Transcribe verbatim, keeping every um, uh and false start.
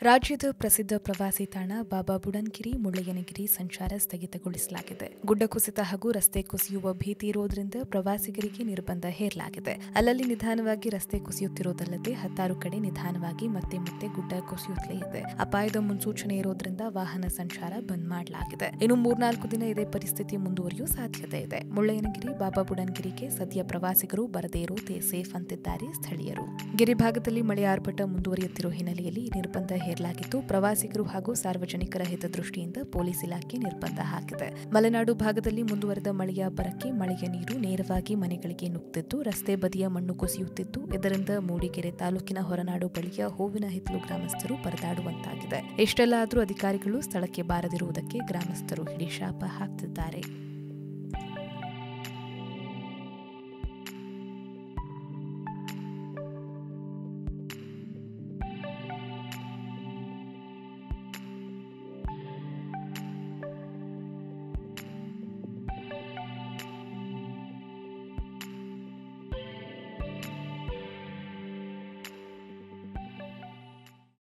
ರಾಜ್ಯದ ಪ್ರಸಿದ್ಧ ಪ್ರವಾಸಿ ತಾಣ ಬಾಬಾ ಬುಡನ್ಗಿರಿ ಮುಳ್ಳಯ್ಯನಗಿರಿ ಸಂಚಾರ ಸ್ಥಗಿತಗೊಳಿಸಲಾಗಿದೆ. ಗುಡ್ಡ ಕುಸಿತ ಹಾಗೂ ರಸ್ತೆ ಕುಸಿಯುವ ಭೀತಿ ಇರುವುದರಿಂದ ಪ್ರವಾಸಿಗರಿಗೆ ನಿರ್ಬಂಧ ಹೇರಲಾಗಿದೆ. ಅಲ್ಲಲ್ಲಿ ನಿಧಾನವಾಗಿ ರಸ್ತೆ ಕುಸಿಯುತ್ತಿರುವುದಲ್ಲದೆ ಹತ್ತಾರು ಕಡೆ ನಿಧಾನವಾಗಿ ಮತ್ತೆ ಮತ್ತೆ ಗುಡ್ಡ ಕುಸಿಯುತ್ತಲೇ ಇದೆ. ಅಪಾಯದ ಮುನ್ಸೂಚನೆ ಇರೋದ್ರಿಂದ ವಾಹನ ಸಂಚಾರ ಬಂದ್ ಮಾಡಲಾಗಿದೆ. ಇನ್ನು ಮೂರ್ನಾಲ್ಕು ದಿನ ಇದೇ ಪರಿಸ್ಥಿತಿ ಮುಂದುವರಿಯುವ ಸಾಧ್ಯತೆ ಇದೆ. ಮುಳ್ಳಯ್ಯನಗಿರಿ ಬಾಬಾ ಬುಡನ್ಗಿರಿಗೆ ಸದ್ಯ ಪ್ರವಾಸಿಗರು ಬರದೇ ಇರುವುದೇ ಸೇಫ್ ಅಂತಿದ್ದಾರೆ ಸ್ಥಳೀಯರು. ಗಿರಿಭಾಗದಲ್ಲಿ ಮಳೆ ಆರ್ಭಟ ಮುಂದುವರಿಯುತ್ತಿರುವ ಹಿನ್ನೆಲೆಯಲ್ಲಿ ನಿರ್ಬಂಧ ಹೇರಲಾಗಿದ್ದು, ಪ್ರವಾಸಿಗರು ಹಾಗೂ ಸಾರ್ವಜನಿಕರ ಹಿತದೃಷ್ಟಿಯಿಂದ ಪೊಲೀಸ್ ಇಲಾಖೆ ನಿರ್ಬಂಧ ಹಾಕಿದೆ. ಮಲೆನಾಡು ಭಾಗದಲ್ಲಿ ಮುಂದುವರೆದ ಮಳೆಯ ಬರಕ್ಕೆ ಮಳೆಯ ನೀರು ನೇರವಾಗಿ ಮನೆಗಳಿಗೆ ನುಗ್ಗಿದ್ದು, ರಸ್ತೆ ಬದಿಯ ಮಣ್ಣು ಕುಸಿಯುತ್ತಿದ್ದು, ಇದರಿಂದ ಮೂಡಿಗೆರೆ ತಾಲೂಕಿನ ಹೊರನಾಡು ಬಳಿಯ ಹೂವಿನ ಹಿತ್ತಲು ಗ್ರಾಮಸ್ಥರು ಪರದಾಡುವಂತಾಗಿದೆ. ಇಷ್ಟೆಲ್ಲ ಆದರೂ ಅಧಿಕಾರಿಗಳು ಸ್ಥಳಕ್ಕೆ ಬಾರದಿರುವುದಕ್ಕೆ ಗ್ರಾಮಸ್ಥರು ಹಿಡಿಶಾಪ ಹಾಕ್ತಿದ್ದಾರೆ.